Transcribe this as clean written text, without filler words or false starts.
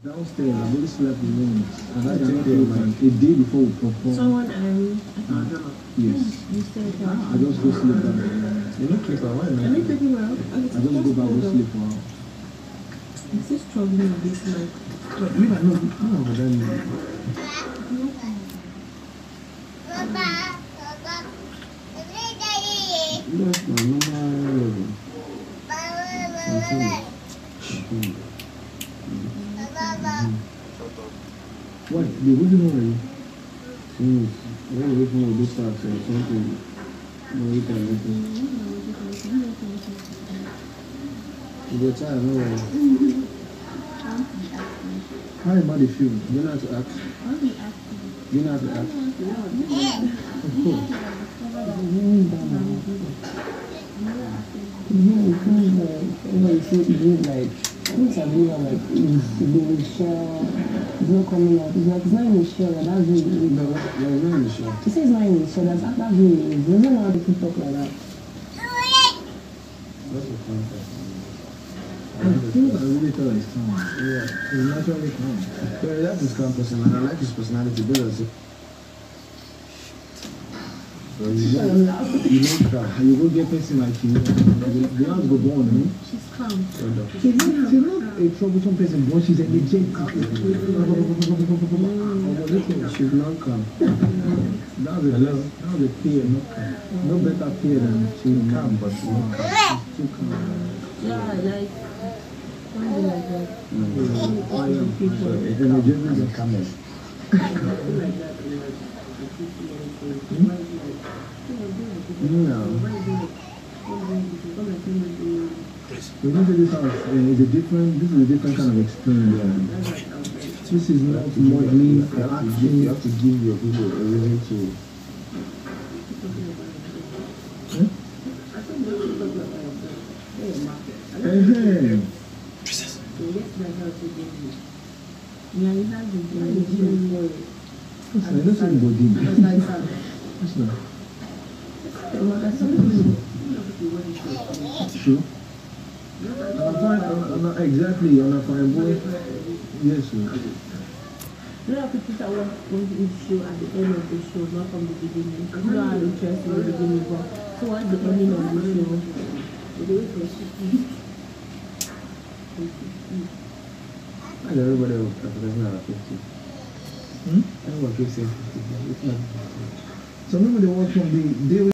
Downstairs, I really slept in rooms. And I got a day before we perform. Someone yes. You said I just go sleep back. You don't sleep out. Can you take me well? I just go back to sleep for hours. I'm still struggling with this like. But we don't know. No, then. That's my normal. What? They wouldn't know already. When we from this part or something, no, we can make it. You go tired, no way. How about the film? You know how to act. You know how to act. Of course. Things are doing like the shell is not coming out. It's like it's not in the shell. That's really No, it's not in the show. He says it's not in the shell. That's really it. Doesn't know how to talk like that. That's the concept. I really thought it's calm. Yeah. It's naturally calm. But that's his calm person, and I like his personality better. So. You don't cry. You go get person like you. The house go born, eh? She's calm. She's not a troublesome person, but she's energetic. She's not calm. That was a peer, not calm. No better peer than she's calm, but she's not calm. She's too calm. Yeah, like something like that. So, energetic and calm. No. We go to this house, this is a different kind of experience. This is not modeling for acting. You have to give your people a reason to. Yeah, you have the I know somebody. That's not. True. I'm not exactly. I'm not fine, boy. Yes, sir. A lot of people that want to show at the end of the show, not from the beginning. You don't have interest in the beginning, but so what's the ending of the show? And everybody will advertise now at 50. Everyone keeps saying 50. It's not 50. Some people they work from the